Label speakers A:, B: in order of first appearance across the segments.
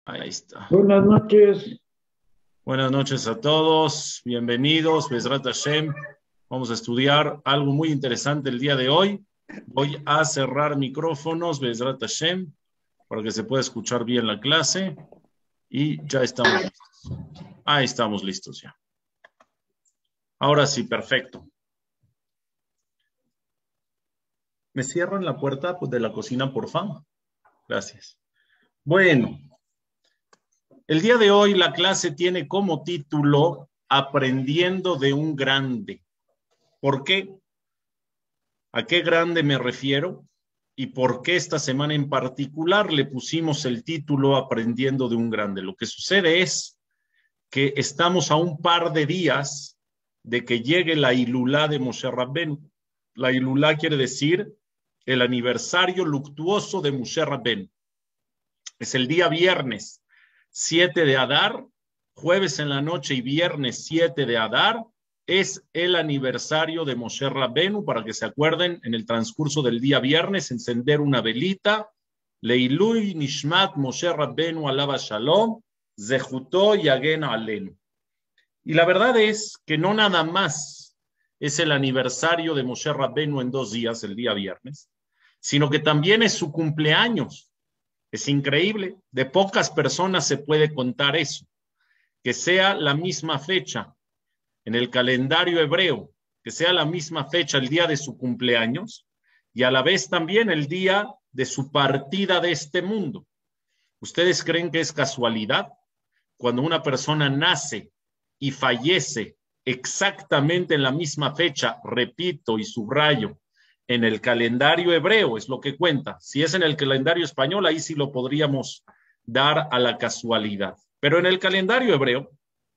A: Ahí está.
B: Buenas noches.
A: Buenas noches a todos. Bienvenidos. Bezrat Hashem. Vamos a estudiar algo muy interesante el día de hoy. Voy a cerrar micrófonos, Bezrat Hashem, para que se pueda escuchar bien la clase. Y ya estamos listos. Ahí estamos listos ya. Ahora sí, perfecto. ¿Me cierran la puerta de la cocina, por favor? Gracias. Bueno, el día de hoy la clase tiene como título Aprendiendo de un grande. ¿Por qué? ¿A qué grande me refiero? ¿Y por qué esta semana en particular le pusimos el título Aprendiendo de un grande? Lo que sucede es que estamos a un par de días de que llegue la Ilulá de Moshe Rabbenu. La Ilulá quiere decir el aniversario luctuoso de Moshe Rabbenu. Es el día viernes 7 de Adar, jueves en la noche y viernes 7 de Adar, es el aniversario de Moshe Rabbenu, para que se acuerden, en el transcurso del día viernes, encender una velita, Leilui Nishmat Moshe Rabbenu Alaba Shalom, Zehutó Yagen Alenu. Y la verdad es que no nada más es el aniversario de Moshe Rabbenu en 2 días, el día viernes, sino que también es su cumpleaños. Es increíble, de pocas personas se puede contar eso, que sea la misma fecha en el calendario hebreo, que sea la misma fecha el día de su cumpleaños y a la vez también el día de su partida de este mundo. ¿Ustedes creen que es casualidad cuando una persona nace y fallece exactamente en la misma fecha, repito y subrayo, en el calendario hebreo, es lo que cuenta? Si es en el calendario español, ahí sí lo podríamos dar a la casualidad. Pero en el calendario hebreo,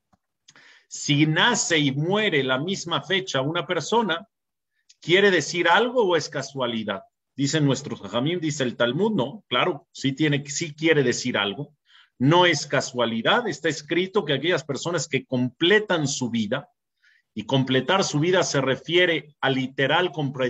A: si nace y muere la misma fecha una persona, ¿quiere decir algo o es casualidad? Dicen nuestros jajamim, dice el Talmud, no, claro, sí quiere decir algo. No es casualidad, está escrito que aquellas personas que completan su vida, y completar su vida se refiere a literal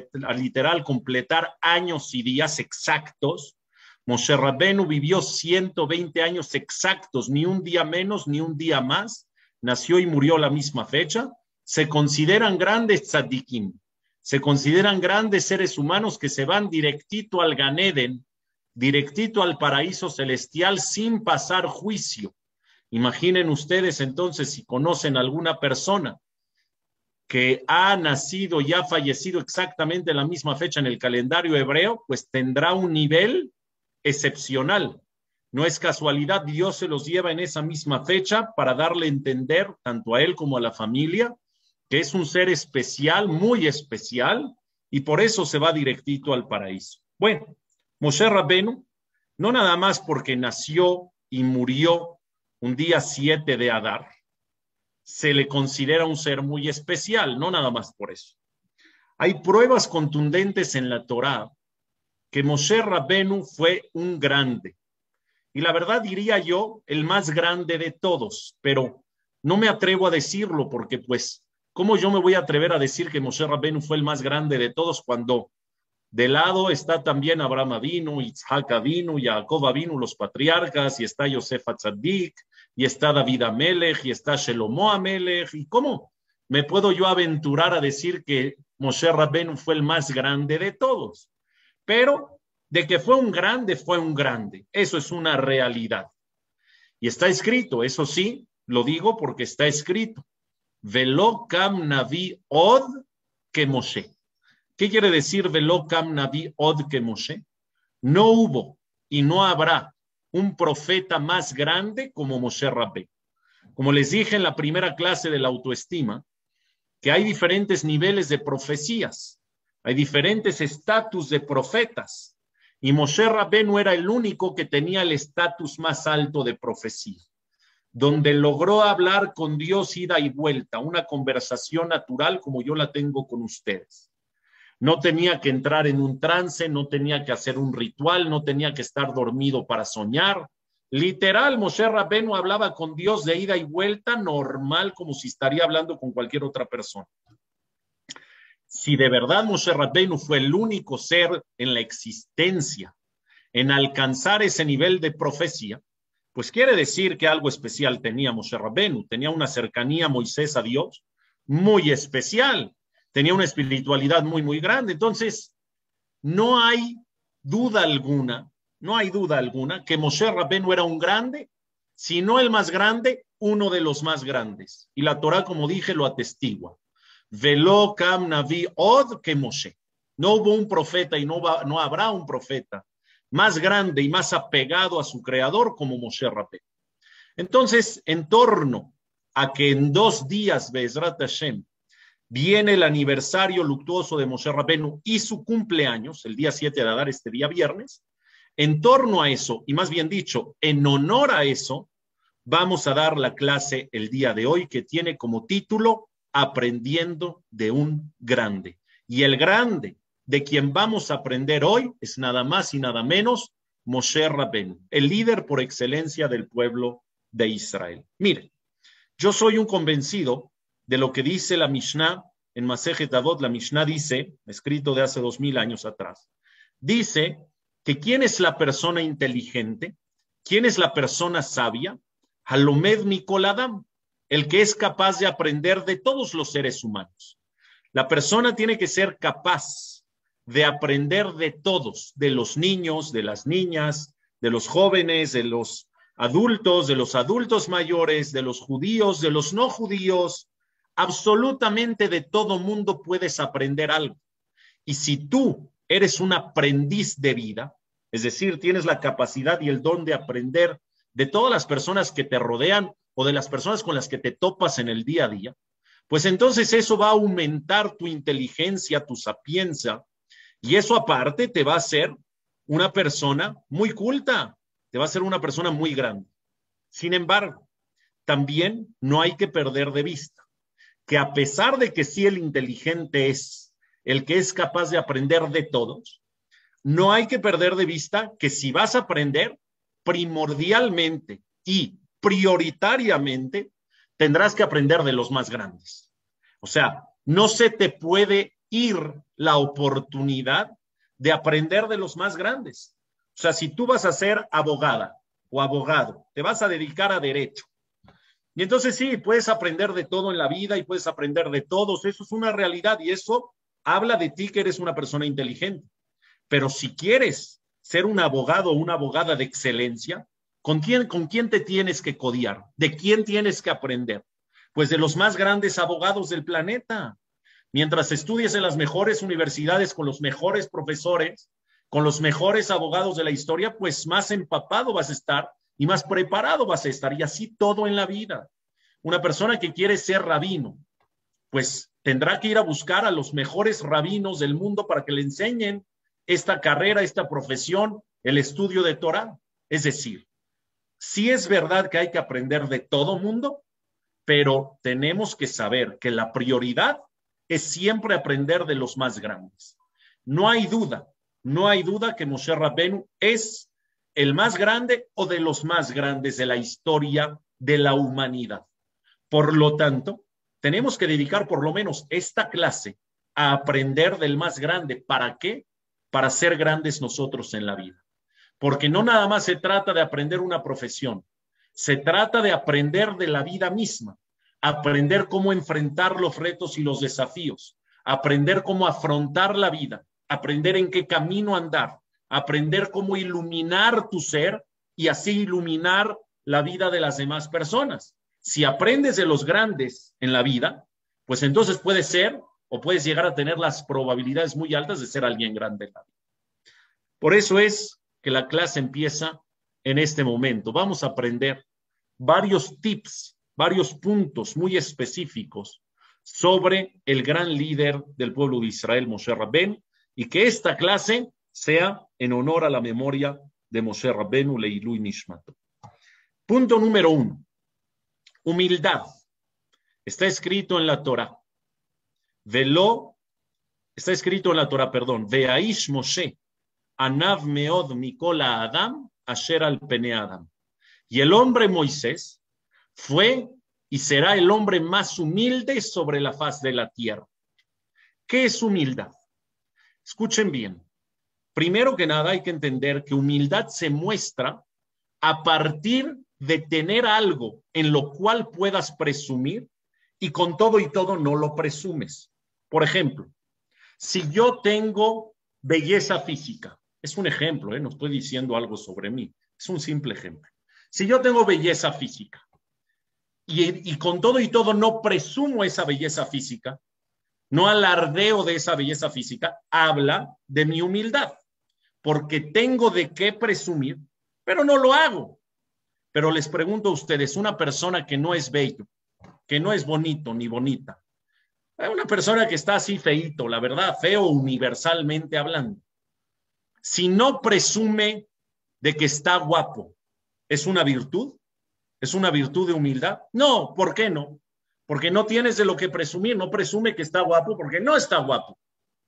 A: completar años y días exactos. Moshe Rabbenu vivió 120 años exactos, ni un día menos, ni un día más. Nació y murió la misma fecha. Se consideran grandes tzadikim, se consideran grandes seres humanos que se van directito al Gan Eden, directito al paraíso celestial sin pasar juicio. Imaginen ustedes entonces si conocen a alguna persona que ha nacido y ha fallecido exactamente en la misma fecha en el calendario hebreo, pues tendrá un nivel excepcional. No es casualidad, Dios se los lleva en esa misma fecha para darle a entender, tanto a él como a la familia, que es un ser especial, muy especial, y por eso se va directito al paraíso. Bueno, Moshe Rabbenu, no nada más porque nació y murió un día 7 de Adar, se le considera un ser muy especial, no nada más por eso. Hay pruebas contundentes en la Torá que Moshe Rabbenu fue un grande. Y la verdad diría yo, el más grande de todos, pero no me atrevo a decirlo porque pues, ¿cómo yo me voy a atrever a decir que Moshe Rabbenu fue el más grande de todos cuando de lado está también Abraham Avinu, Isaac Avinu, Jacob Avinu, los patriarcas, y está Yosef Atzadik, y está David Amelech, y está Shelomo Amelech? ¿Y cómo me puedo yo aventurar a decir que Moshe Rabbenu fue el más grande de todos? Pero de que fue un grande, fue un grande. Eso es una realidad. Y está escrito, eso sí, lo digo porque está escrito. Velo kam navi od que Moshe. ¿Qué quiere decir Velo kam navi od que Moshe? No hubo y no habrá un profeta más grande como Moshe Rabbenu. Como les dije en la primera clase de la autoestima, que hay diferentes niveles de profecías, hay diferentes estatus de profetas, y Moshe Rabbenu era el único que tenía el estatus más alto de profecía, donde logró hablar con Dios ida y vuelta, una conversación natural como yo la tengo con ustedes. No tenía que entrar en un trance, no tenía que hacer un ritual, no tenía que estar dormido para soñar. Literal, Moshe Rabbenu hablaba con Dios de ida y vuelta, normal, como si estaría hablando con cualquier otra persona. Si de verdad Moshe Rabbenu fue el único ser en la existencia en alcanzar ese nivel de profecía, pues quiere decir que algo especial tenía Moshe Rabbenu, tenía una cercanía Moisés a Dios muy especial, tenía una espiritualidad muy, muy grande. Entonces, no hay duda alguna, no hay duda alguna que Moshe Rabbenu era un grande, si no el más grande, uno de los más grandes. Y la Torá, como dije, lo atestigua. Velo kam navi od que Moshe. No hubo un profeta y no habrá un profeta más grande y más apegado a su creador como Moshe Rabbenu. Entonces, en torno a que en 2 días, Be'ezrat Hashem, viene el aniversario luctuoso de Moshe Rabbenu y su cumpleaños, el día 7 de Adar, este día viernes, en torno a eso, y más bien dicho, en honor a eso, vamos a dar la clase el día de hoy que tiene como título Aprendiendo de un grande. Y el grande de quien vamos a aprender hoy es nada más y nada menos Moshe Rabbenu, el líder por excelencia del pueblo de Israel. Miren, yo soy un convencido de lo que dice la Mishnah en Masejet Avot. La Mishnah dice, escrito de hace 2000 años atrás, dice que ¿quién es la persona inteligente? ¿Quién es la persona sabia? Halomed Mikol Adam, el que es capaz de aprender de todos los seres humanos. La persona tiene que ser capaz de aprender de todos, de los niños, de las niñas, de los jóvenes, de los adultos mayores, de los judíos, de los no judíos. Absolutamente de todo mundo puedes aprender algo. Y si tú eres un aprendiz de vida, es decir, tienes la capacidad y el don de aprender de todas las personas que te rodean o de las personas con las que te topas en el día a día, pues entonces eso va a aumentar tu inteligencia, tu sapiencia, y eso aparte te va a hacer una persona muy culta, te va a hacer una persona muy grande. Sin embargo, también no hay que perder de vista que a pesar de que sí el inteligente es el que es capaz de aprender de todos, no hay que perder de vista que si vas a aprender, primordialmente y prioritariamente tendrás que aprender de los más grandes. O sea, no se te puede ir la oportunidad de aprender de los más grandes. O sea, si tú vas a ser abogada o abogado, te vas a dedicar a derecho, y entonces sí, puedes aprender de todo en la vida y puedes aprender de todos, eso es una realidad y eso habla de ti que eres una persona inteligente. Pero si quieres ser un abogado o una abogada de excelencia, ¿con quién te tienes que codiar? ¿De quién tienes que aprender? Pues de los más grandes abogados del planeta. Mientras estudies en las mejores universidades con los mejores profesores, con los mejores abogados de la historia, pues más empapado vas a estar y más preparado vas a estar, y así todo en la vida. Una persona que quiere ser rabino, pues tendrá que ir a buscar a los mejores rabinos del mundo para que le enseñen esta carrera, esta profesión, el estudio de Torah. Es decir, sí es verdad que hay que aprender de todo mundo, pero tenemos que saber que la prioridad es siempre aprender de los más grandes. No hay duda que Moshe Rabbenu es el más grande o de los más grandes de la historia de la humanidad. Por lo tanto, tenemos que dedicar por lo menos esta clase a aprender del más grande. ¿Para qué? Para ser grandes nosotros en la vida. Porque no nada más se trata de aprender una profesión, se trata de aprender de la vida misma, aprender cómo enfrentar los retos y los desafíos, aprender cómo afrontar la vida, aprender en qué camino andar, aprender cómo iluminar tu ser y así iluminar la vida de las demás personas. Si aprendes de los grandes en la vida, pues entonces puedes ser o puedes llegar a tener las probabilidades muy altas de ser alguien grande en la vida. Por eso es que la clase empieza en este momento. Vamos a aprender varios tips, varios puntos muy específicos sobre el gran líder del pueblo de Israel, Moshe Rabbenu, y que esta clase sea en honor a la memoria de Moshe Rabbenu, Leilui Nishmato. Punto número 1. Humildad. Está escrito en la Torah. Está escrito en la Torah, perdón. Veaish Moshe, Anav meod mikola Adam, asher al pene Adam. Y el hombre Moisés fue y será el hombre más humilde sobre la faz de la tierra. ¿Qué es humildad? Escuchen bien. Primero que nada hay que entender que humildad se muestra a partir de tener algo en lo cual puedas presumir y con todo y todo no lo presumes. Por ejemplo, si yo tengo belleza física, es un ejemplo, no estoy diciendo algo sobre mí, es un simple ejemplo. Si yo tengo belleza física y con todo y todo no presumo esa belleza física, no alardeo de esa belleza física, habla de mi humildad, porque tengo de qué presumir, pero no lo hago. Pero les pregunto a ustedes, una persona que no es bello, que no es bonito ni bonita, una persona que está así feíto, la verdad, feo universalmente hablando, si no presume de que está guapo, ¿es una virtud? ¿Es una virtud de humildad? No, ¿por qué no? Porque no tienes de lo que presumir, no presume que está guapo porque no está guapo.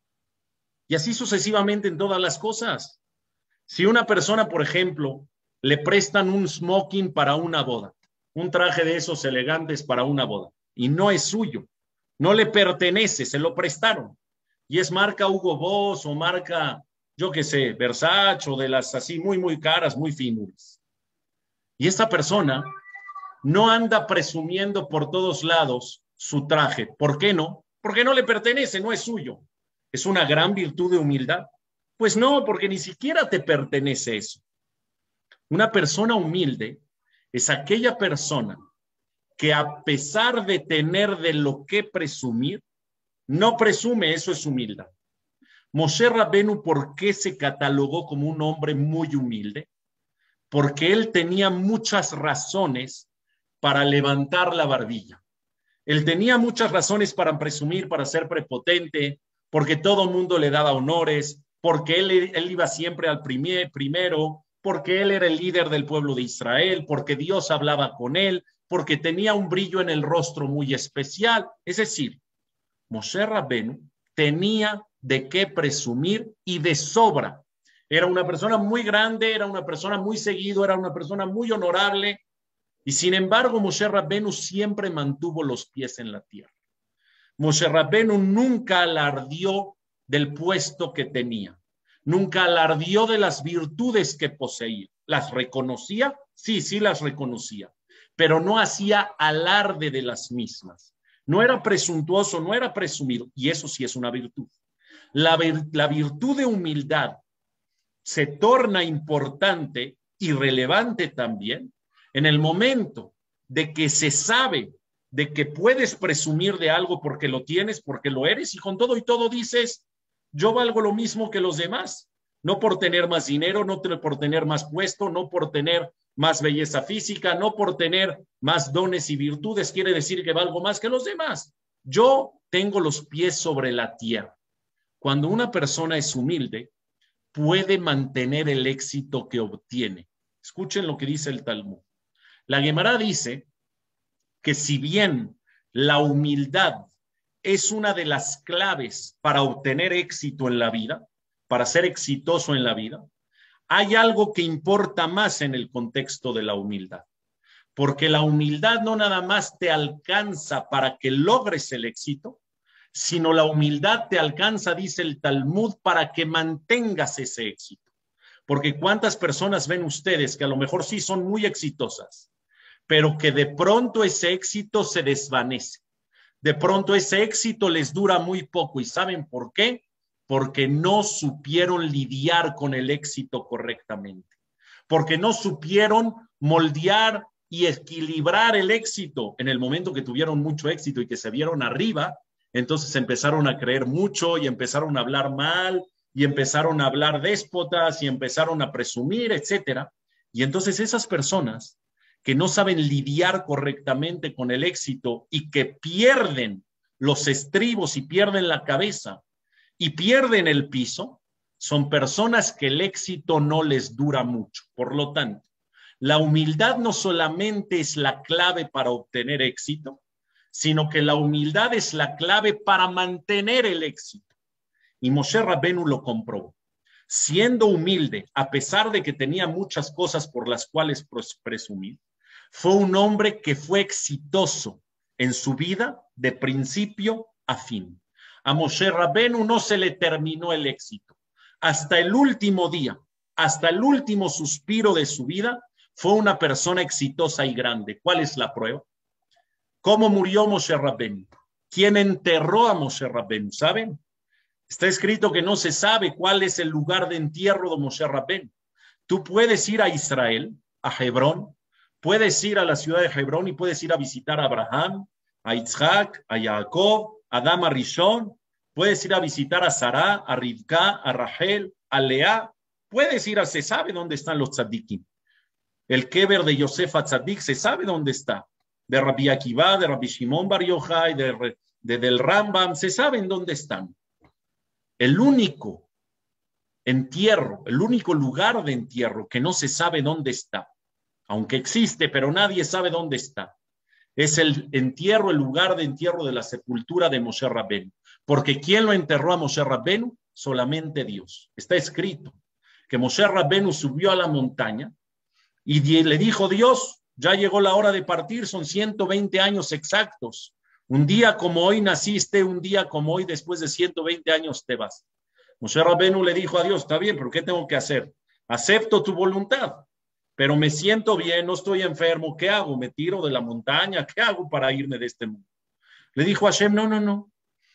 A: Y así sucesivamente en todas las cosas. Si una persona, por ejemplo, le prestan un smoking para una boda, un traje de esos elegantes para una boda, y no es suyo, no le pertenece, se lo prestaron, y es marca Hugo Boss o marca, yo qué sé, Versace o de las así muy, muy caras, muy finuras. Y esta persona no anda presumiendo por todos lados su traje. ¿Por qué no? Porque no le pertenece, no es suyo. ¿Es una gran virtud de humildad? Pues no, porque ni siquiera te pertenece eso. Una persona humilde es aquella persona que a pesar de tener de lo que presumir, no presume, eso es humildad. Moshe Rabenu, ¿por qué se catalogó como un hombre muy humilde? Porque él tenía muchas razones para levantar la barbilla. Él tenía muchas razones para presumir, para ser prepotente, porque todo el mundo le daba honores, porque él iba siempre al primero, porque él era el líder del pueblo de Israel, porque Dios hablaba con él, porque tenía un brillo en el rostro muy especial. Es decir, Moshe Rabenu tenía de qué presumir y de sobra. Era una persona muy grande, era una persona muy seguido, era una persona muy honorable, y sin embargo Moshe Rabenu siempre mantuvo los pies en la tierra. Moshe Rabenu nunca alardió del puesto que tenía, nunca alardió de las virtudes que poseía. ¿Las reconocía? Sí, sí las reconocía, pero no hacía alarde de las mismas. No era presuntuoso, no era presumido, y eso sí es una virtud. La virtud de humildad se torna importante y relevante también en el momento de que se sabe de que puedes presumir de algo porque lo tienes, porque lo eres, y con todo y todo dices, yo valgo lo mismo que los demás, no por tener más dinero, no por tener más puesto, no por tener más belleza física, no por tener más dones y virtudes, quiere decir que valgo más que los demás. Yo tengo los pies sobre la tierra. Cuando una persona es humilde, puede mantener el éxito que obtiene. Escuchen lo que dice el Talmud. La Gemara dice que si bien la humildad es una de las claves para obtener éxito en la vida, para ser exitoso en la vida, hay algo que importa más en el contexto de la humildad. Porque la humildad no nada más te alcanza para que logres el éxito, sino la humildad te alcanza, dice el Talmud, para que mantengas ese éxito. Porque ¿cuántas personas ven ustedes que a lo mejor sí son muy exitosas, pero que de pronto ese éxito se desvanece? De pronto ese éxito les dura muy poco. ¿Y saben por qué? Porque no supieron lidiar con el éxito correctamente. Porque no supieron moldear y equilibrar el éxito. En el momento que tuvieron mucho éxito y que se vieron arriba, entonces empezaron a creer mucho y empezaron a hablar mal y empezaron a hablar déspotas y empezaron a presumir, etcétera. Y entonces esas personas que no saben lidiar correctamente con el éxito y que pierden los estribos y pierden la cabeza y pierden el piso, son personas que el éxito no les dura mucho. Por lo tanto, la humildad no solamente es la clave para obtener éxito, sino que la humildad es la clave para mantener el éxito. Y Moshe Rabenu lo comprobó. Siendo humilde, a pesar de que tenía muchas cosas por las cuales presumir, fue un hombre que fue exitoso en su vida de principio a fin. A Moshe Rabenu no se le terminó el éxito. Hasta el último día, hasta el último suspiro de su vida, fue una persona exitosa y grande. ¿Cuál es la prueba? ¿Cómo murió Moshe Rabbeinu? ¿Quién enterró a Moshe Rabbeinu? ¿Saben? Está escrito que no se sabe cuál es el lugar de entierro de Moshe Rabbeinu. Tú puedes ir a Israel, a Hebrón, puedes ir a la ciudad de Hebrón y puedes ir a visitar a Abraham, a Isaac, a Jacob, a Adam Rishon, puedes ir a visitar a Sará, a Rivka, a Rachel, a Lea, puedes ir se sabe dónde están los tzadikim. El keber de Yosef Atzadik se sabe dónde está, de Rabbi Akiva, de Rabbi Shimon Bar Yochai, del Rambam, se saben dónde están. El único entierro, el único lugar de entierro que no se sabe dónde está, aunque existe, pero nadie sabe dónde está, es el entierro, el lugar de entierro de la sepultura de Moshe Rabbeinu. Porque ¿quién lo enterró a Moshe Rabbeinu? Solamente Dios. Está escrito que Moshe Rabbeinu subió a la montaña y le dijo Dios, ya llegó la hora de partir, son 120 años exactos. Un día como hoy naciste, un día como hoy, después de 120 años te vas. Moshe Rabbeinu le dijo a Dios, está bien, pero ¿qué tengo que hacer? Acepto tu voluntad, pero me siento bien, no estoy enfermo, ¿qué hago? ¿Me tiro de la montaña? ¿Qué hago para irme de este mundo? Le dijo Hashem, no,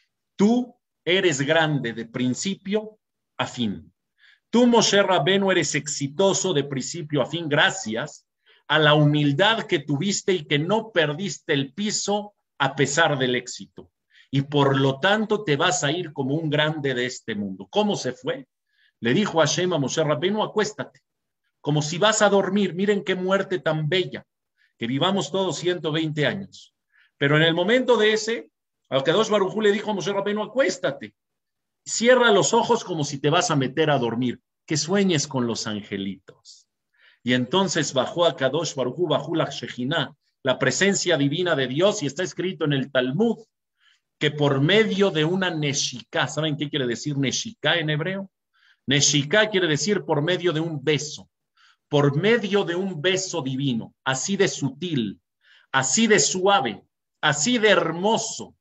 A: tú eres grande de principio a fin. Tú, Moshe Rabbeinu, eres exitoso de principio a fin gracias a la humildad que tuviste y que no perdiste el piso a pesar del éxito. Y por lo tanto te vas a ir como un grande de este mundo. ¿Cómo se fue? Le dijo Hashem a Moshe Rabbeinu, acuéstate, como si vas a dormir. Miren qué muerte tan bella, que vivamos todos 120 años. Pero en el momento de ese, al Kadosh Baruj Hu le dijo a Moshe Rabbeinu, acuéstate. Cierra los ojos como si te vas a meter a dormir, que sueñes con los angelitos. Y entonces bajó a Kadosh Baruj Hu, bajó la Shejinah, la presencia divina de Dios, y está escrito en el Talmud que por medio de una neshika, ¿saben qué quiere decir neshika en hebreo? Neshika quiere decir por medio de un beso, por medio de un beso divino, así de sutil, así de suave, así de hermoso,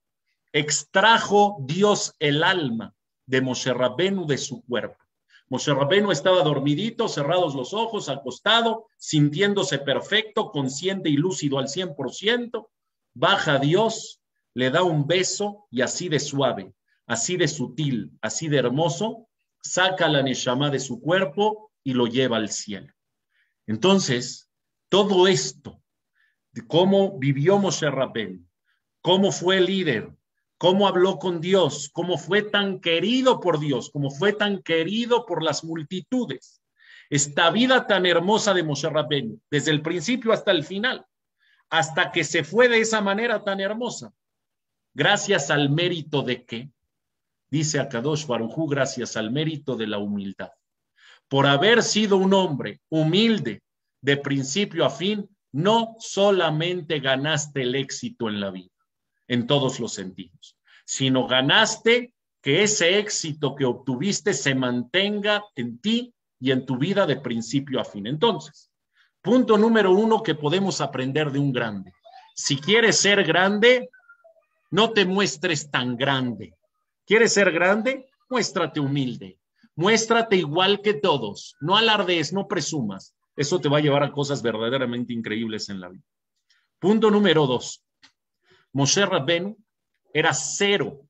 A: extrajo Dios el alma de Moshe Rabbeinu de su cuerpo. Moshe Rabbeinu estaba dormidito, cerrados los ojos, acostado, sintiéndose perfecto, consciente y lúcido al 100%. Baja Dios, le da un beso y así de suave, así de sutil, así de hermoso, saca la neshama de su cuerpo y lo lleva al cielo. Entonces, todo esto, de cómo vivió Moshe Rabbeinu, cómo fue líder, cómo habló con Dios, cómo fue tan querido por Dios, cómo fue tan querido por las multitudes. Esta vida tan hermosa de Moshe Rabbeinu, desde el principio hasta el final, hasta que se fue de esa manera tan hermosa. Gracias al mérito de qué? Dice Akadosh Baruj Hu, gracias al mérito de la humildad. Por haber sido un hombre humilde de principio a fin, no solamente ganaste el éxito en la vida, en todos los sentidos, sino ganaste que ese éxito que obtuviste se mantenga en ti y en tu vida de principio a fin. Entonces, punto número 1 que podemos aprender de un grande. Si quieres ser grande, no te muestres tan grande. ¿Quieres ser grande? Muéstrate humilde. Muéstrate igual que todos. No alardees, no presumas. Eso te va a llevar a cosas verdaderamente increíbles en la vida. Punto número 2. Moshe Rabbeinu era cero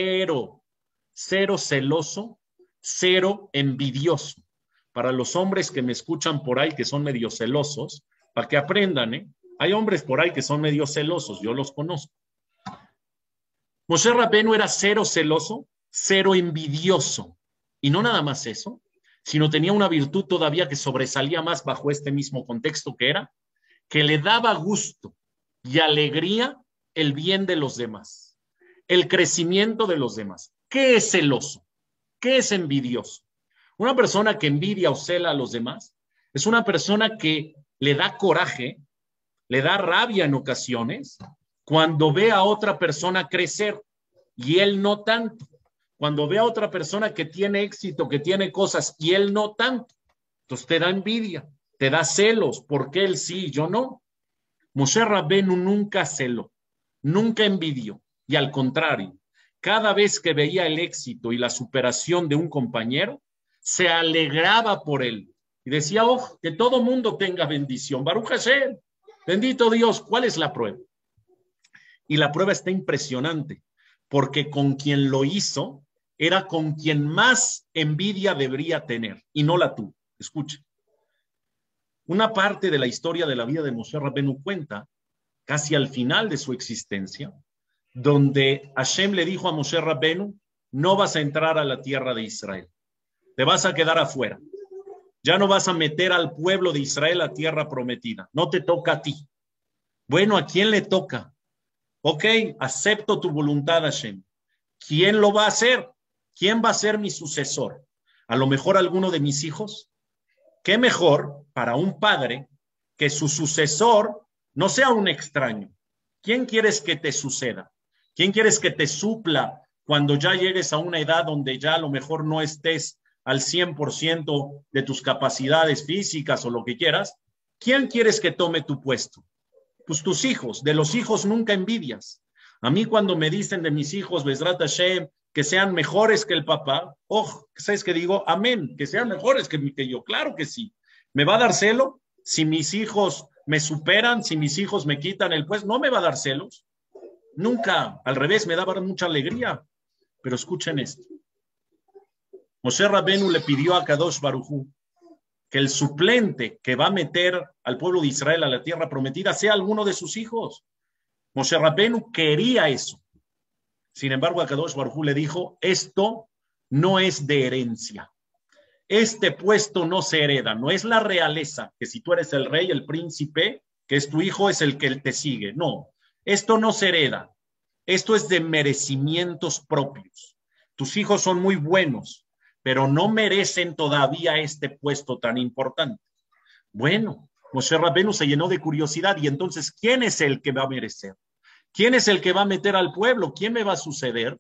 A: celoso, cero envidioso. Para los hombres que me escuchan por ahí que son medio celosos, para que aprendan, hay hombres por ahí que son medio celosos, yo los conozco. Moshe Rabbeinu era cero celoso, cero envidioso. Y no nada más eso, sino tenía una virtud todavía que sobresalía más bajo este mismo contexto, que era que le daba gusto y alegría el bien de los demás, el crecimiento de los demás. ¿Qué es celoso? ¿Qué es envidioso? Una persona que envidia o cela a los demás es una persona que le da coraje, le da rabia en ocasiones cuando ve a otra persona crecer y él no tanto. Cuando ve a otra persona que tiene éxito, que tiene cosas y él no tanto. Entonces te da envidia, te da celos, porque él sí, yo no. Moshe Rabbeinu nunca celó, nunca envidió, y al contrario, cada vez que veía el éxito y la superación de un compañero, se alegraba por él, Y decía, oh, que todo mundo tenga bendición. Baruch Hashem, bendito Dios. ¿Cuál es la prueba? Y la prueba está impresionante, porque con quien lo hizo era con quien más envidia debería tener, y no la tuvo. Escucha. Una parte de la historia de la vida de Moshe Rabenu cuenta, casi al final de su existencia, donde Hashem le dijo a Moshe Rabenu, no vas a entrar a la tierra de Israel, te vas a quedar afuera. Ya no vas a meter al pueblo de Israel a tierra prometida. No te toca a ti. Bueno, ¿a quién le toca? Ok, acepto tu voluntad, Hashem. ¿Quién lo va a hacer? ¿Quién va a ser mi sucesor? A lo mejor alguno de mis hijos. ¿Qué mejor para un padre que su sucesor no sea un extraño? ¿Quién quieres que te suceda? ¿Quién quieres que te supla cuando ya llegues a una edad donde ya a lo mejor no estés al 100% de tus capacidades físicas o lo que quieras? ¿Quién quieres que tome tu puesto? Pues tus hijos. De los hijos nunca envidias. A mí cuando me dicen de mis hijos, Bezrat Hashem, que sean mejores que el papá, ¿sabes qué digo? Amén, que sean mejores que yo. Claro que sí. ¿Me va a dar celo? Si mis hijos me superan, si mis hijos me quitan el puesto, ¿no me va a dar celos? Nunca. Al revés, me da mucha alegría. Pero escuchen esto. Moshe Rabenu le pidió a Kadosh Baruj Hu que el suplente que va a meter al pueblo de Israel a la tierra prometida sea alguno de sus hijos. Moshe Rabenu quería eso. Sin embargo, a Kadosh Baruj Hu le dijo, esto no es de herencia. Este puesto no se hereda, no es la realeza, que si tú eres el rey, el príncipe, que es tu hijo, es el que te sigue. No, esto no se hereda. Esto es de merecimientos propios. Tus hijos son muy buenos, pero no merecen todavía este puesto tan importante. Bueno, Moshe Rabenu se llenó de curiosidad y entonces, ¿quién es el que va a merecer? ¿Quién es el que va a meter al pueblo? ¿Quién me va a suceder?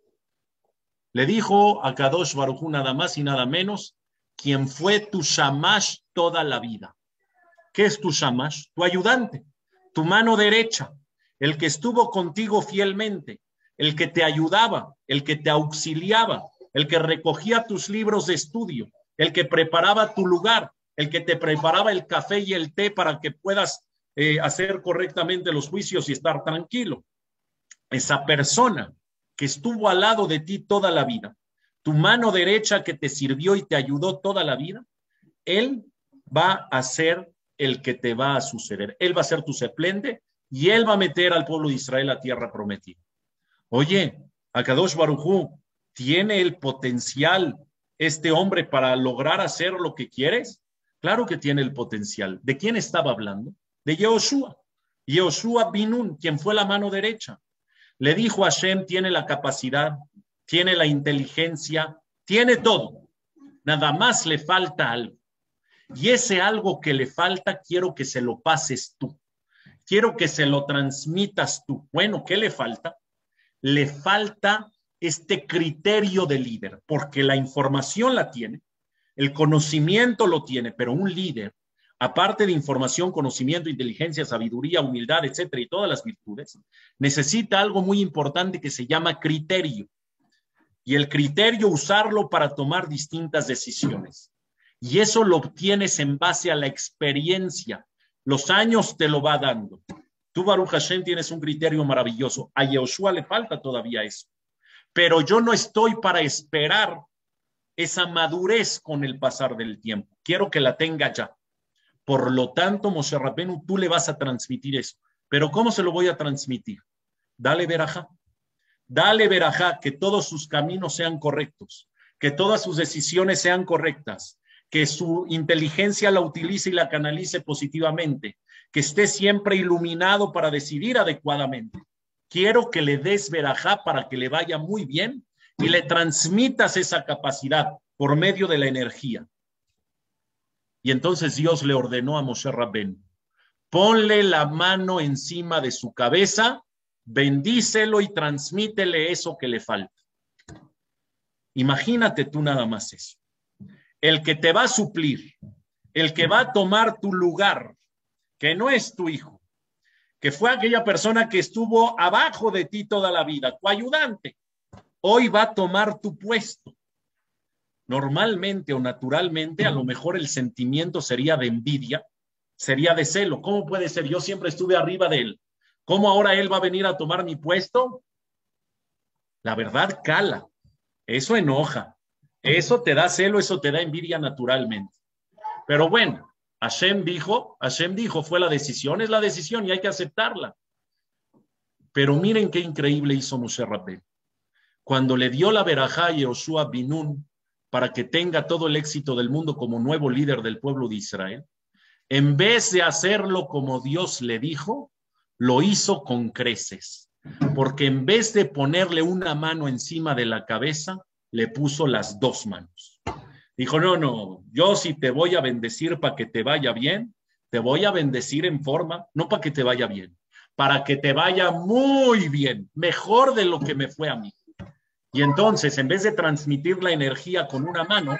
A: Le dijo a Kadosh Baruj Hu nada más y nada menos, quien fue tu shamash toda la vida. ¿Qué es tu shamash? Tu ayudante, tu mano derecha, el que estuvo contigo fielmente, el que te ayudaba, el que te auxiliaba, el que recogía tus libros de estudio, el que preparaba tu lugar, el que te preparaba el café y el té para que puedas hacer correctamente los juicios y estar tranquilo. Esa persona que estuvo al lado de ti toda la vida, tu mano derecha que te sirvió y te ayudó toda la vida, él va a ser el que te va a suceder. Él va a ser tu suplente y él va a meter al pueblo de Israel a tierra prometida. Oye, Akadosh Baruj Hu, ¿tiene el potencial este hombre para lograr hacer lo que quieres? Claro que tiene el potencial. ¿De quién estaba hablando? De Yehoshua. Yehoshua Binun, quien fue la mano derecha. Le dijo a Hashem, tiene la capacidad, tiene la inteligencia, tiene todo. Nada más le falta algo. Y ese algo que le falta, quiero que se lo pases tú. Quiero que se lo transmitas tú. Bueno, ¿qué le falta? Le falta este criterio de líder, porque la información la tiene, el conocimiento lo tiene, pero un líder, aparte de información, conocimiento, inteligencia, sabiduría, humildad, etcétera, y todas las virtudes, necesita algo muy importante que se llama criterio. Y el criterio, usarlo para tomar distintas decisiones. Y eso lo obtienes en base a la experiencia. Los años te lo va dando. Tú, Baruch Hashem, tienes un criterio maravilloso. A Yehoshua le falta todavía eso. Pero yo no estoy para esperar esa madurez con el pasar del tiempo. Quiero que la tenga ya. Por lo tanto, Moshe Rabenu, tú le vas a transmitir eso. Pero ¿cómo se lo voy a transmitir? Dale verajá. Dale verajá, que todos sus caminos sean correctos, que todas sus decisiones sean correctas, que su inteligencia la utilice y la canalice positivamente, que esté siempre iluminado para decidir adecuadamente. Quiero que le des verajá para que le vaya muy bien y le transmitas esa capacidad por medio de la energía. Y entonces Dios le ordenó a Moshe Rabenu, ponle la mano encima de su cabeza, bendícelo y transmítele eso que le falta. Imagínate tú nada más eso. El que te va a suplir, el que va a tomar tu lugar, que no es tu hijo, que fue aquella persona que estuvo abajo de ti toda la vida, tu ayudante, hoy va a tomar tu puesto. normalmente o naturalmente, a lo mejor el sentimiento sería de envidia, sería de celo. ¿Cómo puede ser? Yo siempre estuve arriba de él. ¿Cómo ahora él va a venir a tomar mi puesto? La verdad cala, eso enoja, eso te da celo, eso te da envidia naturalmente. Pero bueno, Hashem dijo, fue la decisión, es la decisión y hay que aceptarla. Pero miren qué increíble hizo Moshe Rabbeinu. Cuando le dio la verajá a Yehoshua bin Nun para que tenga todo el éxito del mundo como nuevo líder del pueblo de Israel, en vez de hacerlo como Dios le dijo, lo hizo con creces. Porque en vez de ponerle una mano encima de la cabeza, le puso las dos manos. Dijo, no, yo si te voy a bendecir para que te vaya bien, te voy a bendecir en forma, no para que te vaya bien, para que te vaya muy bien, mejor de lo que me fue a mí. Y entonces, en vez de transmitir la energía con una mano,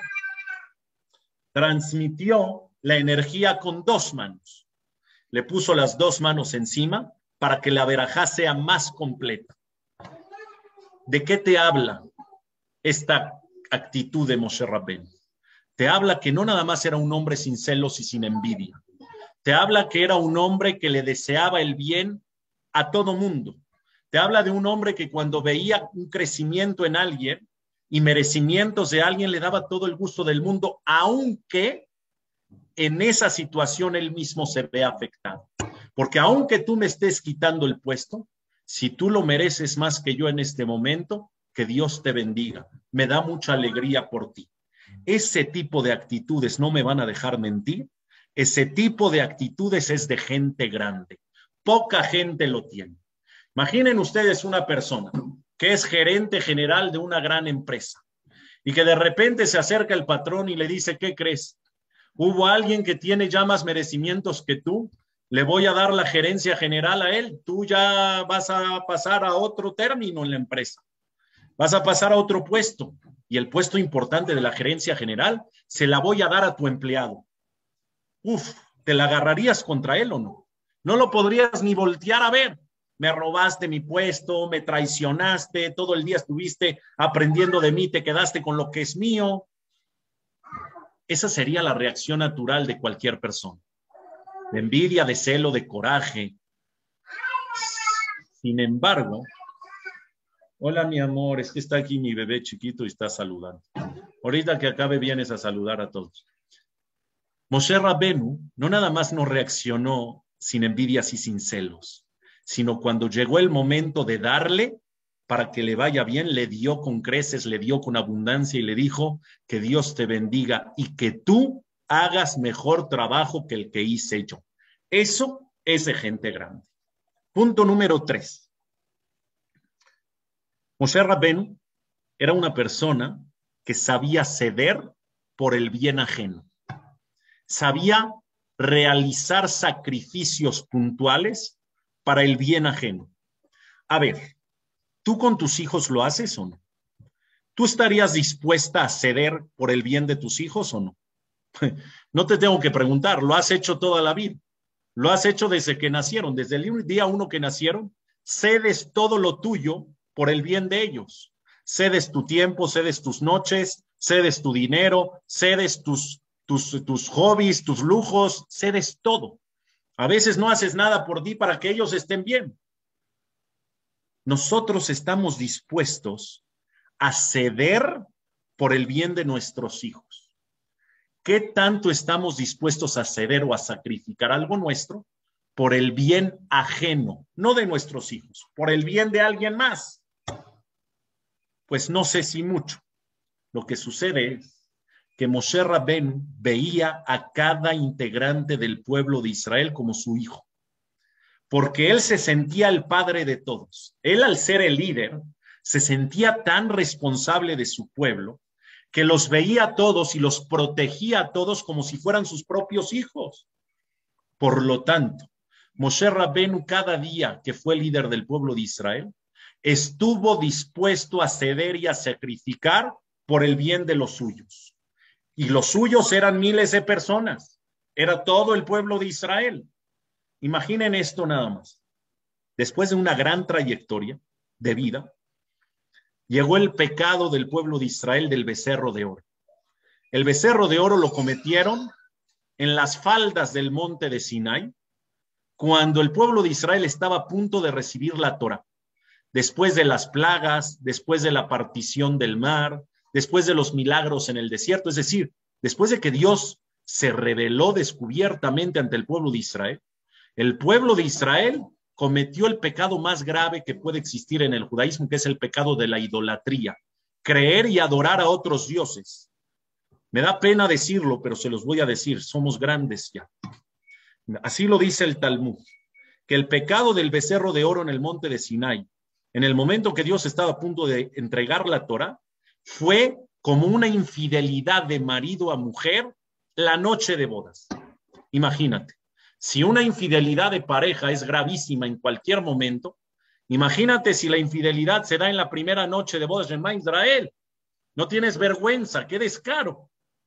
A: transmitió la energía con dos manos. Le puso las dos manos encima para que la verajá sea más completa. ¿De qué te habla esta actitud de Moshe Rabbeinu? Te habla que no nada más era un hombre sin celos y sin envidia. Te habla que era un hombre que le deseaba el bien a todo mundo. Te habla de un hombre que cuando veía un crecimiento en alguien y merecimientos de alguien le daba todo el gusto del mundo, aunque en esa situación él mismo se ve afectado. Porque aunque tú me estés quitando el puesto, si tú lo mereces más que yo en este momento, que Dios te bendiga. Me da mucha alegría por ti. Ese tipo de actitudes no me van a dejar mentir. Ese tipo de actitudes es de gente grande. Poca gente lo tiene. Imaginen ustedes una persona que es gerente general de una gran empresa y que de repente se acerca el patrón y le dice, ¿qué crees? Hubo alguien que tiene ya más merecimientos que tú, le voy a dar la gerencia general a él, tú ya vas a pasar a otro término en la empresa, vas a pasar a otro puesto y el puesto importante de la gerencia general se la voy a dar a tu empleado. Uf, ¿te la agarrarías contra él o no? No lo podrías ni voltear a ver. Me robaste mi puesto, me traicionaste, todo el día estuviste aprendiendo de mí, te quedaste con lo que es mío. Esa sería la reacción natural de cualquier persona. De envidia, de celo, de coraje. Sin embargo, hola mi amor, es que está aquí mi bebé chiquito y está saludando. Ahorita que acabe vienes a saludar a todos. Moshe Rabbeinu no nada más no reaccionó sin envidias y sin celos, sino cuando llegó el momento de darle para que le vaya bien, le dio con creces, le dio con abundancia y le dijo que Dios te bendiga y que tú hagas mejor trabajo que el que hice yo. Eso es de gente grande. Punto número 3. Moshe Rabbeinu era una persona que sabía ceder por el bien ajeno. Sabía realizar sacrificios puntuales para el bien ajeno. A ver, ¿tú con tus hijos lo haces o no? ¿Tú estarías dispuesta a ceder por el bien de tus hijos o no? No te tengo que preguntar, lo has hecho toda la vida. Lo has hecho desde que nacieron, desde el día 1 que nacieron, cedes todo lo tuyo por el bien de ellos. Cedes tu tiempo, cedes tus noches, cedes tu dinero, cedes tus hobbies, tus lujos, cedes todo. A veces no haces nada por ti para que ellos estén bien. Nosotros estamos dispuestos a ceder por el bien de nuestros hijos. ¿Qué tanto estamos dispuestos a ceder o a sacrificar algo nuestro por el bien ajeno, no de nuestros hijos, por el bien de alguien más? Pues no sé si mucho. Lo que sucede es que Moshe Rabbeinu veía a cada integrante del pueblo de Israel como su hijo, porque él se sentía el padre de todos. Él, al ser el líder, se sentía tan responsable de su pueblo que los veía a todos y los protegía a todos como si fueran sus propios hijos. Por lo tanto, Moshe Rabbeinu, cada día que fue líder del pueblo de Israel, estuvo dispuesto a ceder y a sacrificar por el bien de los suyos. Y los suyos eran miles de personas, era todo el pueblo de Israel. Imaginen esto nada más. Después de una gran trayectoria de vida, llegó el pecado del pueblo de Israel del becerro de oro. El becerro de oro lo cometieron en las faldas del monte de Sinai, cuando el pueblo de Israel estaba a punto de recibir la Torá, después de las plagas, después de la partición del mar, después de los milagros en el desierto, es decir, después de que Dios se reveló descubiertamente ante el pueblo de Israel cometió el pecado más grave que puede existir en el judaísmo, que es el pecado de la idolatría, creer y adorar a otros dioses. Me da pena decirlo, pero se los voy a decir, somos grandes ya. Así lo dice el Talmud, que el pecado del becerro de oro en el monte de Sinai, en el momento que Dios estaba a punto de entregar la Torá, fue como una infidelidad de marido a mujer la noche de bodas. Imagínate, si una infidelidad de pareja es gravísima en cualquier momento, imagínate si la infidelidad se da en la primera noche de bodas en Israel. No tienes vergüenza, qué descaro.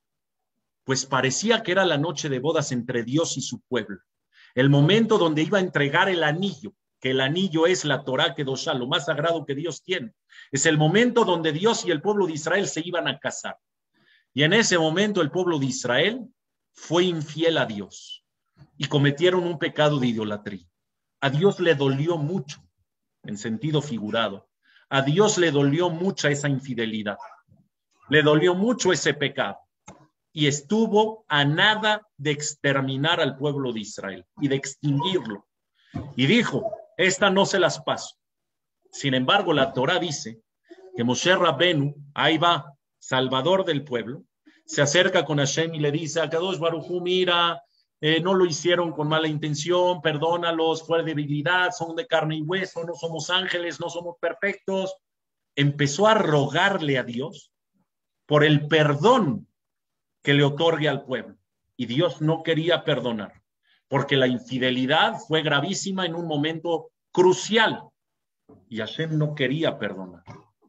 A: Pues parecía que era la noche de bodas entre Dios y su pueblo, el momento donde iba a entregar el anillo, que el anillo es la Torá Kedoshá, lo más sagrado que Dios tiene. Es el momento donde Dios y el pueblo de Israel se iban a casar. Y en ese momento el pueblo de Israel fue infiel a Dios y cometieron un pecado de idolatría. A Dios le dolió mucho, en sentido figurado. A Dios le dolió mucho esa infidelidad. Le dolió mucho ese pecado. Y estuvo a nada de exterminar al pueblo de Israel y de extinguirlo. Y dijo, esta no se las paso. Sin embargo, la Torá dice que Moshe Rabbenu, ahí va, salvador del pueblo, se acerca con Hashem y le dice a Kadosh Baruj Hu, mira, no lo hicieron con mala intención, perdónalos, fue debilidad, son de carne y hueso, no somos ángeles, no somos perfectos. Empezó a rogarle a Dios por el perdón que le otorgue al pueblo. Y Dios no quería perdonar, porque la infidelidad fue gravísima en un momento crucial. Y Hashem no quería perdonar.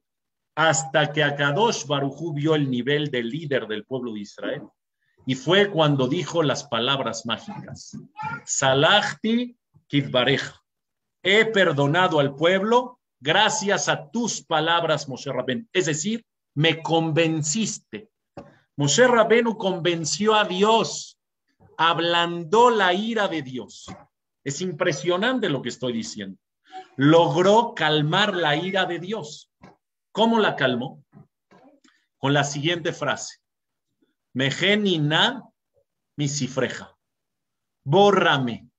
A: Hasta que Akadosh Baruj Hu vio el nivel de líder del pueblo de Israel. Y fue cuando dijo las palabras mágicas. Salachti kidbareja. He perdonado al pueblo gracias a tus palabras, Moshe Rabenu. Es decir, me convenciste. Moshe Rabenu convenció a Dios, ablandó la ira de Dios. Es impresionante lo que estoy diciendo. Logró calmar la ira de Dios. ¿Cómo la calmó? Con la siguiente frase. Mejenina misifreja. Bórrame.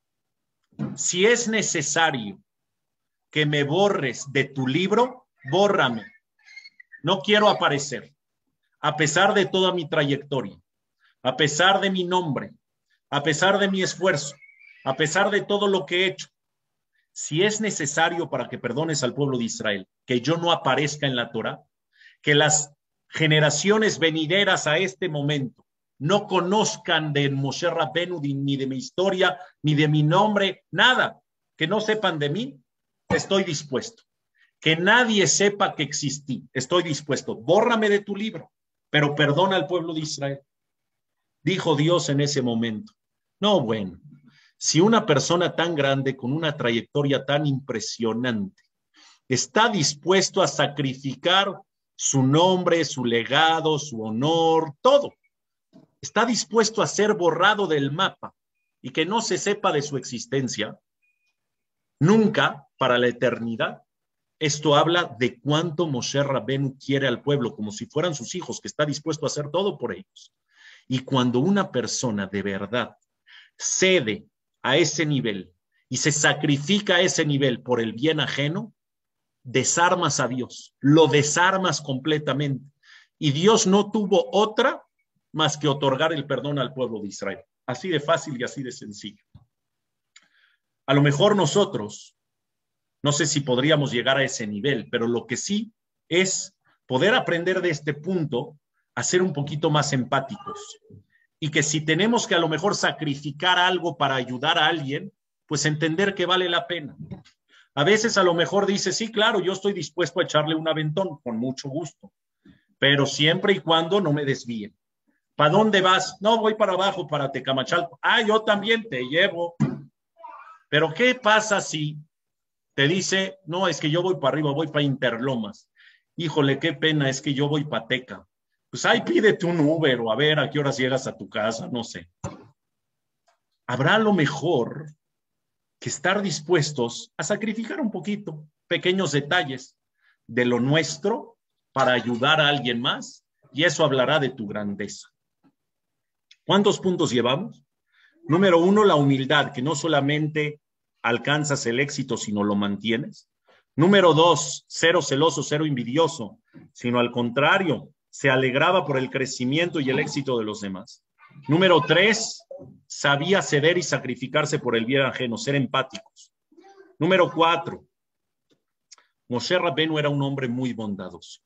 A: Si es necesario que me borres de tu libro, bórrame. No quiero aparecer. A pesar de toda mi trayectoria, a pesar de mi nombre, a pesar de mi esfuerzo, a pesar de todo lo que he hecho, si es necesario para que perdones al pueblo de Israel, que yo no aparezca en la Torá, que las generaciones venideras a este momento no conozcan de Moshe Rabbenu ni de mi historia, ni de mi nombre, nada, que no sepan de mí, estoy dispuesto. Que nadie sepa que existí, estoy dispuesto. Bórrame de tu libro, pero perdona al pueblo de Israel. Dijo Dios en ese momento. No, bueno, si una persona tan grande, con una trayectoria tan impresionante, está dispuesto a sacrificar su nombre, su legado, su honor, todo, está dispuesto a ser borrado del mapa y que no se sepa de su existencia, nunca para la eternidad. Esto habla de cuánto Moshe Rabbenu quiere al pueblo, como si fueran sus hijos, que está dispuesto a hacer todo por ellos. Y cuando una persona de verdad cede a ese nivel y se sacrifica a ese nivel por el bien ajeno, desarmas a Dios, lo desarmas completamente. Y Dios no tuvo otra más que otorgar el perdón al pueblo de Israel. Así de fácil y así de sencillo. A lo mejor nosotros, no sé si podríamos llegar a ese nivel, pero lo que sí es poder aprender de este punto a ser un poquito más empáticos. Y que si tenemos que a lo mejor sacrificar algo para ayudar a alguien, pues entender que vale la pena. A veces a lo mejor dice, sí, claro, yo estoy dispuesto a echarle un aventón, con mucho gusto, pero siempre y cuando no me desvíen. ¿Para dónde vas? No, voy para abajo, para Tecamachalco. Ah, yo también te llevo. Pero ¿qué pasa si te dice, no, es que yo voy para arriba, voy para Interlomas? Híjole, qué pena, es que yo voy para Teca. pues ahí pídete un Uber o a ver a qué horas llegas a tu casa, no sé. Habrá lo mejor que estar dispuestos a sacrificar un poquito, pequeños detalles de lo nuestro para ayudar a alguien más, y eso hablará de tu grandeza. ¿Cuántos puntos llevamos? Número 1, la humildad, que no solamente alcanzas el éxito, sino lo mantienes. Número 2, cero celoso, cero envidioso, sino al contrario, se alegraba por el crecimiento y el éxito de los demás. Número 3, sabía ceder y sacrificarse por el bien ajeno, ser empáticos. Número 4, Moshe Rabbeinu era un hombre muy bondadoso.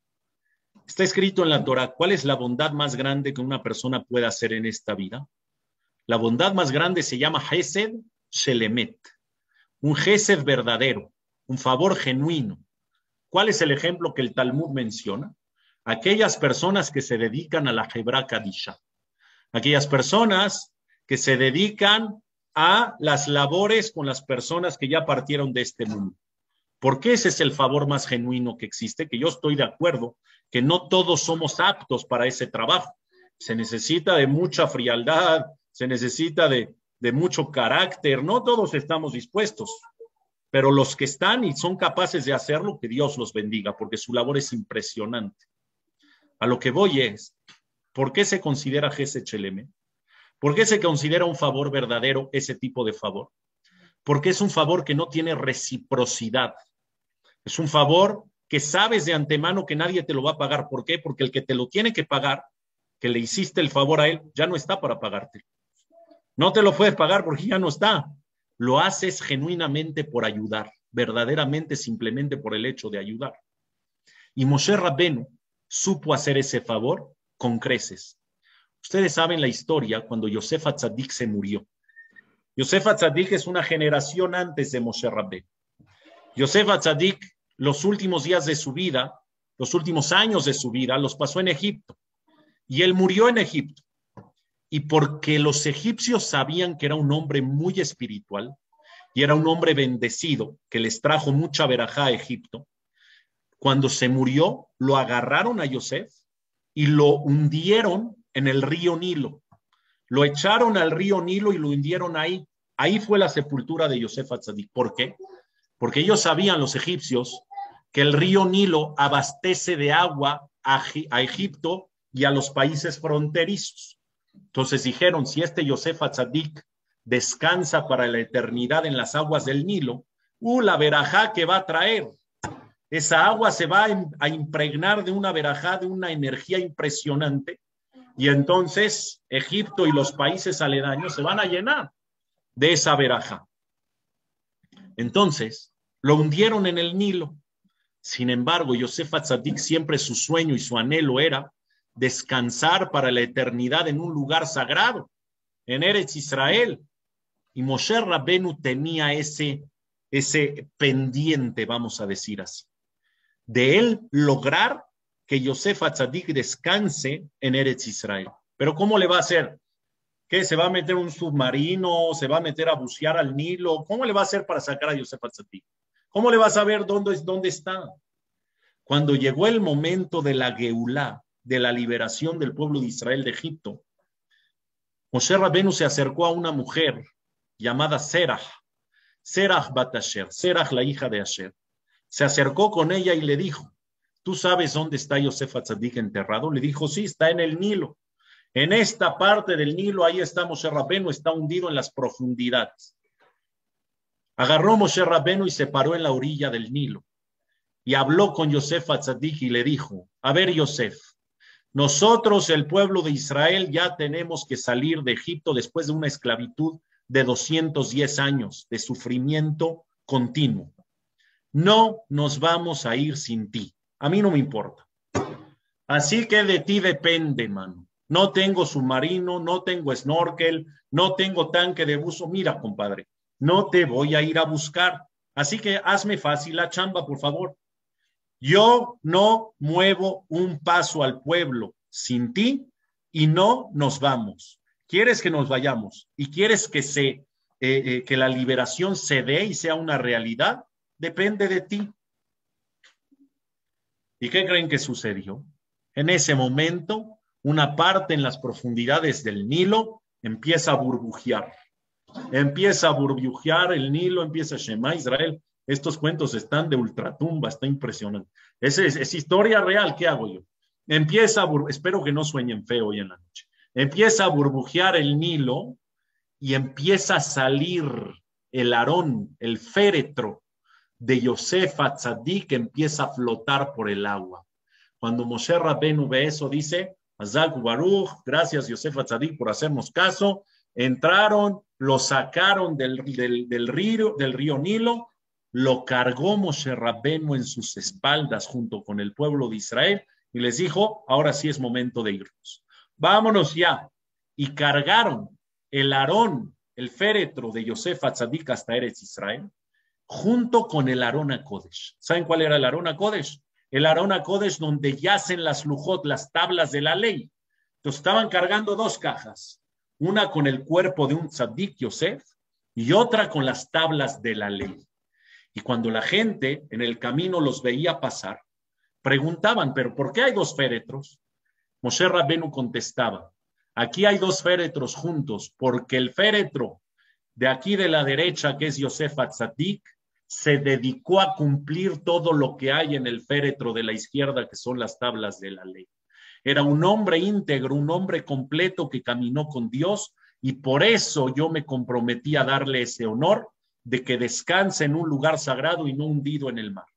A: Está escrito en la Torah, ¿cuál es la bondad más grande que una persona puede hacer en esta vida? La bondad más grande se llama Hesed Shelemet, un Hesed verdadero, un favor genuino. ¿Cuál es el ejemplo que el Talmud menciona? Aquellas personas que se dedican a la Hebra Kadisha, aquellas personas que se dedican a las labores con las personas que ya partieron de este mundo. ¿Por qué ese es el favor más genuino que existe? Que yo estoy de acuerdo que no todos somos aptos para ese trabajo. Se necesita de mucha frialdad, se necesita de mucho carácter, no todos estamos dispuestos, pero los que están y son capaces de hacerlo, que Dios los bendiga, porque su labor es impresionante. A lo que voy es, ¿por qué se considera Hesed Shelemet? ¿Por qué se considera un favor verdadero ese tipo de favor? Porque es un favor que no tiene reciprocidad. Es un favor que sabes de antemano que nadie te lo va a pagar. ¿Por qué? Porque el que te lo tiene que pagar, que le hiciste el favor a él, ya no está para pagarte. No te lo puedes pagar porque ya no está. Lo haces genuinamente por ayudar, verdaderamente simplemente por el hecho de ayudar. Y Moshe Rabbeinu supo hacer ese favor con creces. Ustedes saben la historia cuando Yosef Atzadik se murió. Yosef Atzadik es una generación antes de Moshe Rabbeinu. Yosef Atzadik, los últimos días de su vida, los últimos años de su vida, los pasó en Egipto. Y él murió en Egipto. Y porque los egipcios sabían que era un hombre muy espiritual y era un hombre bendecido, que les trajo mucha verajá a Egipto, cuando se murió, lo agarraron a Yosef y lo hundieron en el río Nilo. Lo echaron al río Nilo y lo hundieron ahí. Ahí fue la sepultura de Yosef Atzadik. ¿Por qué? Porque ellos sabían, los egipcios, que el río Nilo abastece de agua a Egipto y a los países fronterizos. Entonces dijeron, si este Yosef Atzadik descansa para la eternidad en las aguas del Nilo, la verajá que va a traer. Esa agua se va a impregnar de una verajá, de una energía impresionante, y entonces Egipto y los países aledaños se van a llenar de esa verajá. Entonces, lo hundieron en el Nilo. Sin embargo, Yosef Atzadik siempre su sueño y su anhelo era descansar para la eternidad en un lugar sagrado, en Eretz Israel. Y Moshe Rabbeinu tenía ese pendiente, vamos a decir así, de él lograr que Yosef Atzadik descanse en Eretz Israel. Pero ¿cómo le va a hacer? ¿Qué? ¿Se va a meter un submarino? ¿Se va a meter a bucear al Nilo? ¿Cómo le va a hacer para sacar a Yosef Atzadik? ¿Cómo le va a saber dónde está? Cuando llegó el momento de la Geulá, de la liberación del pueblo de Israel de Egipto, Moshe Rabbeinu se acercó a una mujer llamada Serach bat Asher, Serach la hija de Asher. Se acercó con ella y le dijo, ¿tú sabes dónde está Yosef Atzadik enterrado? Le dijo, sí, está en el Nilo. En esta parte del Nilo, ahí está Moshe Rabbeinu, está hundido en las profundidades. Agarró Moshe Rabbeinu y se paró en la orilla del Nilo. Y habló con Yosef Atzadik y le dijo, a ver, Yosef, nosotros, el pueblo de Israel, ya tenemos que salir de Egipto después de una esclavitud de 210 años de sufrimiento continuo. No nos vamos a ir sin ti. A mí no me importa. Así que de ti depende, mano. No tengo submarino, no tengo snorkel, no tengo tanque de buzo. Mira, compadre, no te voy a ir a buscar. Así que hazme fácil la chamba, por favor. Yo no muevo un paso al pueblo sin ti y no nos vamos. ¿Quieres que nos vayamos? ¿Y quieres que que la liberación se dé y sea una realidad? Depende de ti. ¿Y qué creen que sucedió? En ese momento, una parte en las profundidades del Nilo empieza a burbujear. Empieza a burbujear el Nilo, empieza Shema Israel. Estos cuentos están de ultratumba, está impresionante. Es historia real, ¿qué hago yo? Espero que no sueñen feo hoy en la noche. Empieza a burbujear el Nilo y empieza a salir el Aarón, el féretro de Yosef Atzadik, que empieza a flotar por el agua. Cuando Moshe Rabbeinu ve eso, dice, Hazak Baruch, gracias Yosef Atzadik por hacernos caso. Entraron, lo sacaron del río Nilo, lo cargó Moshe Rabbeinu en sus espaldas junto con el pueblo de Israel y les dijo, ahora sí es momento de irnos. Vámonos ya. Y cargaron el Aarón, el féretro de Yosef Atzadik hasta Eretz Israel, junto con el Aarón HaKodesh. ¿Saben cuál era el Aarón HaKodesh? El Aarón HaKodesh donde yacen las lujot, las tablas de la ley. Entonces estaban cargando dos cajas, una con el cuerpo de un Tzadik Yosef y otra con las tablas de la ley. Y cuando la gente en el camino los veía pasar, preguntaban, ¿pero por qué hay dos féretros? Moshe Rabbeinu contestaba, aquí hay dos féretros juntos, porque el féretro de aquí de la derecha, que es Yosef Atzadik, se dedicó a cumplir todo lo que hay en el féretro de la izquierda, que son las tablas de la ley. Era un hombre íntegro, un hombre completo que caminó con Dios, y por eso yo me comprometí a darle ese honor de que descanse en un lugar sagrado y no hundido en el mar.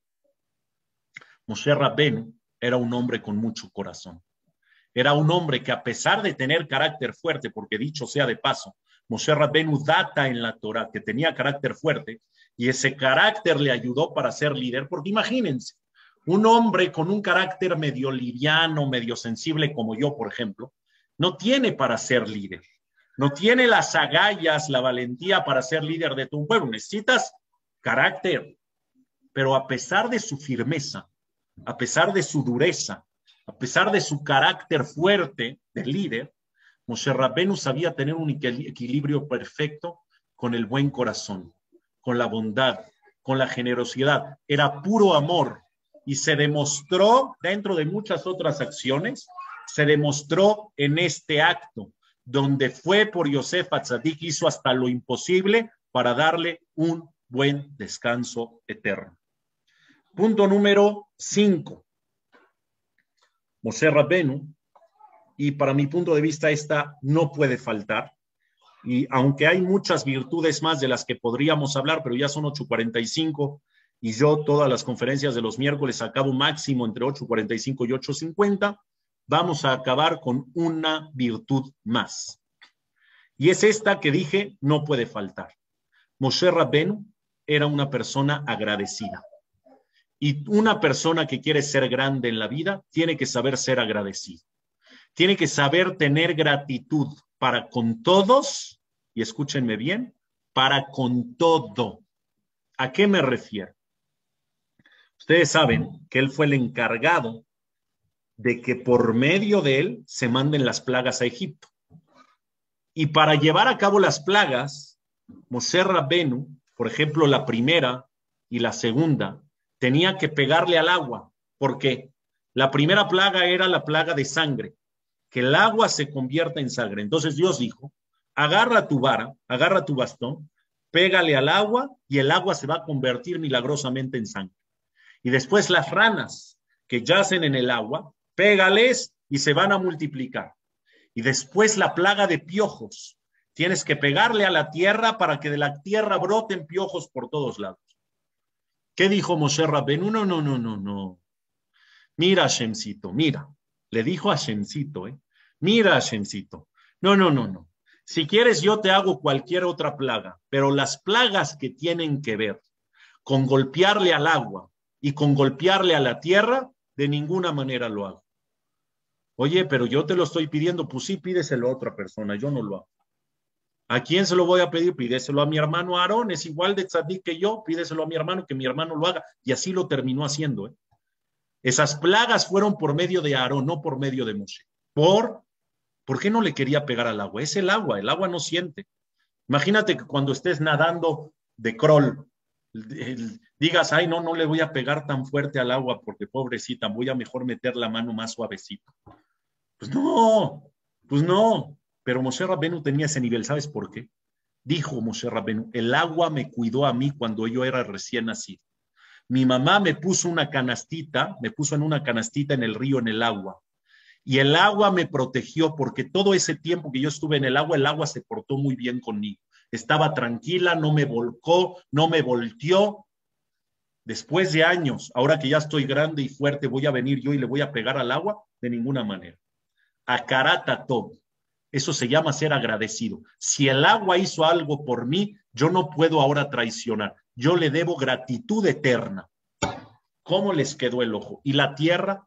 A: Moshe Rabbeinu era un hombre con mucho corazón. Era un hombre que, a pesar de tener carácter fuerte, porque dicho sea de paso, Moshe Rabbeinu data en la Torah que tenía carácter fuerte, y ese carácter le ayudó para ser líder, porque imagínense, un hombre con un carácter medio liviano, medio sensible como yo, por ejemplo, no tiene para ser líder, no tiene las agallas, la valentía para ser líder de tu pueblo, necesitas carácter, pero a pesar de su firmeza, a pesar de su dureza, a pesar de su carácter fuerte de líder, Moshe Rabbeinu sabía tener un equilibrio perfecto con el buen corazón, con la bondad, con la generosidad. Era puro amor y se demostró dentro de muchas otras acciones, se demostró en este acto, donde fue por Yosef Atzadik, hizo hasta lo imposible para darle un buen descanso eterno. Punto número 5. Moshe Rabbeinu, y para mi punto de vista esta no puede faltar, y aunque hay muchas virtudes más de las que podríamos hablar, pero ya son 8:45 y yo todas las conferencias de los miércoles acabo máximo entre 8:45 y 8:50, vamos a acabar con una virtud más. Y es esta que dije, no puede faltar. Moshe Rabbeinu era una persona agradecida. Y una persona que quiere ser grande en la vida tiene que saber ser agradecido. Tiene que saber tener gratitud para con todos, y escúchenme bien, para con todo. ¿A qué me refiero? Ustedes saben que él fue el encargado de que por medio de él se manden las plagas a Egipto. Y para llevar a cabo las plagas, Moshe Rabbeinu, por ejemplo, la primera y la segunda, tenía que pegarle al agua. ¿Por qué? La primera plaga era la plaga de sangre, que el agua se convierta en sangre. Entonces Dios dijo, agarra tu vara, agarra tu bastón, pégale al agua y el agua se va a convertir milagrosamente en sangre. Y después las ranas que yacen en el agua, pégales y se van a multiplicar. Y después la plaga de piojos. Tienes que pegarle a la tierra para que de la tierra broten piojos por todos lados. ¿Qué dijo Moshe Rabbeinu? No. Mira, Hashemcito, mira. Le dijo a Hashemcito, mira, Hashemcito. No. Si quieres yo te hago cualquier otra plaga, pero las plagas que tienen que ver con golpearle al agua y con golpearle a la tierra, de ninguna manera lo hago. Oye, pero yo te lo estoy pidiendo, pues sí, pídeselo a otra persona, yo no lo hago. ¿A quién se lo voy a pedir? Pídeselo a mi hermano Aarón, es igual de tzadik que yo, pídeselo a mi hermano, que mi hermano lo haga. Y así lo terminó haciendo. Esas plagas fueron por medio de Aarón, no por medio de Moshe. ¿Por qué no le quería pegar al agua? Es el agua no siente. Imagínate que cuando estés nadando de crawl digas, ay, no, no le voy a pegar tan fuerte al agua porque pobrecita, voy a mejor meter la mano más suavecito. Pues no. Pero Moshe Rabbenu tenía ese nivel, ¿sabes por qué? Dijo Moshe Rabbenu, el agua me cuidó a mí cuando yo era recién nacido. Mi mamá me puso en una canastita en el río, en el agua. Y el agua me protegió porque todo ese tiempo que yo estuve en el agua se portó muy bien conmigo. Estaba tranquila, no me volcó, no me volteó. Después de años, ahora que ya estoy grande y fuerte, ¿voy a venir yo y le voy a pegar al agua? De ninguna manera. Akarata todo. Eso se llama ser agradecido. Si el agua hizo algo por mí, yo no puedo ahora traicionar. Yo le debo gratitud eterna. ¿Cómo les quedó el ojo? ¿Y la tierra?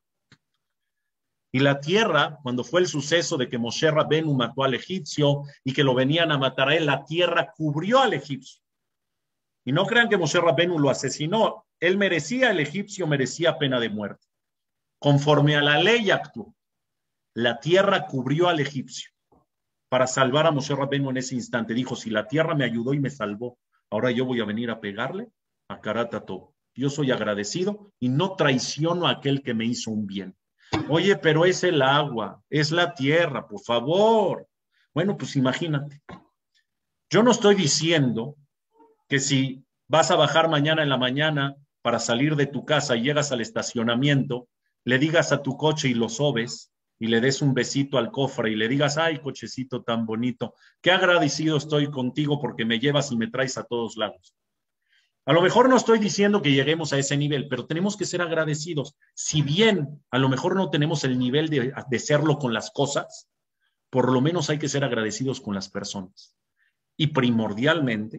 A: Cuando fue el suceso de que Moshe Rabbenu mató al egipcio y que lo venían a matar a él, la tierra cubrió al egipcio. Y no crean que Moshe Rabbenu lo asesinó. Él merecía, el egipcio merecía pena de muerte. Conforme a la ley actuó. La tierra cubrió al egipcio para salvar a Moshe Rabbenu en ese instante. Dijo, si la tierra me ayudó y me salvó, ahora yo voy a venir a pegarle a Karatato. Yo soy agradecido y no traiciono a aquel que me hizo un bien. Oye, pero es el agua, es la tierra, por favor. Bueno, pues imagínate. Yo no estoy diciendo que si vas a bajar mañana en la mañana para salir de tu casa y llegas al estacionamiento, le digas a tu coche y lo sobes y le des un besito al cofre y le digas, ay, cochecito tan bonito, qué agradecido estoy contigo porque me llevas y me traes a todos lados. A lo mejor no estoy diciendo que lleguemos a ese nivel, pero tenemos que ser agradecidos. Si bien a lo mejor no tenemos el nivel de serlo con las cosas, por lo menos hay que ser agradecidos con las personas. Y primordialmente,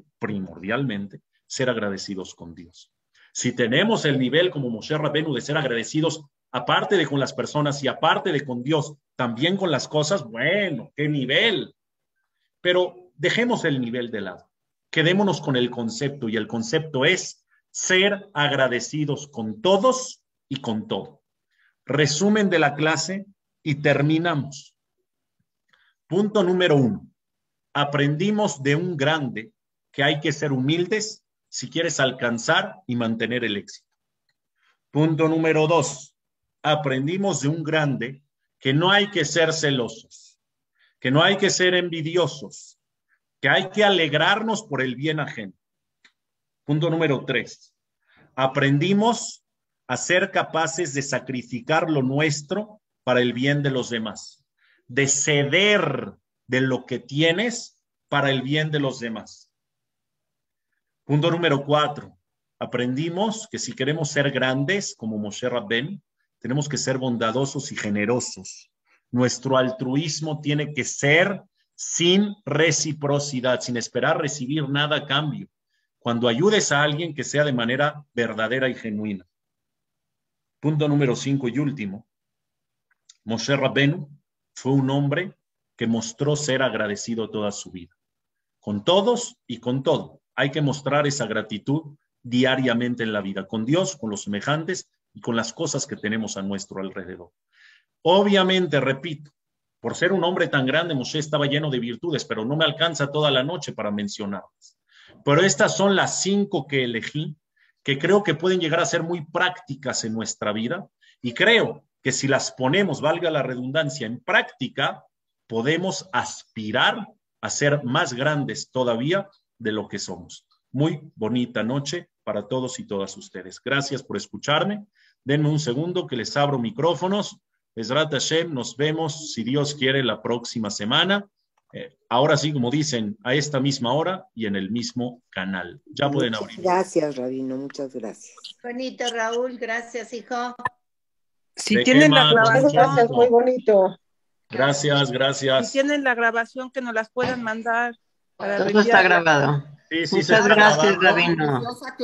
A: ser agradecidos con Dios. Si tenemos el nivel como Moshe Rabbenu de ser agradecidos, aparte de con las personas y aparte de con Dios, también con las cosas, bueno, qué nivel. Pero dejemos el nivel de lado. Quedémonos con el concepto, y el concepto es ser agradecidos con todos y con todo. Resumen de la clase y terminamos. Punto número 1. Aprendimos de un grande que hay que ser humildes si quieres alcanzar y mantener el éxito. Punto número 2. Aprendimos de un grande que no hay que ser celosos, que no hay que ser envidiosos, que hay que alegrarnos por el bien ajeno. Punto número 3. Aprendimos a ser capaces de sacrificar lo nuestro para el bien de los demás, de ceder de lo que tienes para el bien de los demás. Punto número 4. Aprendimos que si queremos ser grandes como Moshe Rabbenu, tenemos que ser bondadosos y generosos. Nuestro altruismo tiene que ser sin reciprocidad, sin esperar recibir nada a cambio. Cuando ayudes a alguien, que sea de manera verdadera y genuina. Punto número 5 y último. Moshe Rabbenu fue un hombre que mostró ser agradecido toda su vida. Con todos y con todo. Hay que mostrar esa gratitud diariamente en la vida. Con Dios, con los semejantes y con las cosas que tenemos a nuestro alrededor. Obviamente, repito, por ser un hombre tan grande, Moshe estaba lleno de virtudes, pero no me alcanza toda la noche para mencionarlas. Pero estas son las 5 que elegí, que creo que pueden llegar a ser muy prácticas en nuestra vida, y creo que si las ponemos, valga la redundancia, en práctica, podemos aspirar a ser más grandes todavía de lo que somos. Muy bonita noche para todos y todas ustedes. Gracias por escucharme. Denme un segundo que les abro micrófonos. Ezrat Hashem, nos vemos, si Dios quiere, la próxima semana. Ahora sí, como dicen, a esta misma hora y en el mismo canal. Ya pueden abrir.
B: Gracias, Rabino, muchas gracias.
C: Bonito, Raúl, gracias, hijo.
D: Si tienen la grabación,
B: gracias, muy bonito.
A: Gracias, gracias.
D: Si tienen la grabación, que nos las puedan mandar.
E: Todo está grabado.
A: Sí,
E: Muchas gracias, Rabino.